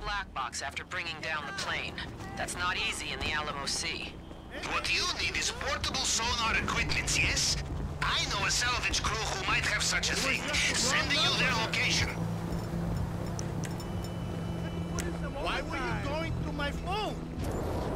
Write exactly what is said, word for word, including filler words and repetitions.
black box after bringing down the plane. That's not easy in the Alamo Sea. What you need is portable sonar equipment, yes? I know a salvage crew who might have such a thing. Sending you their location. Why were you going to my phone?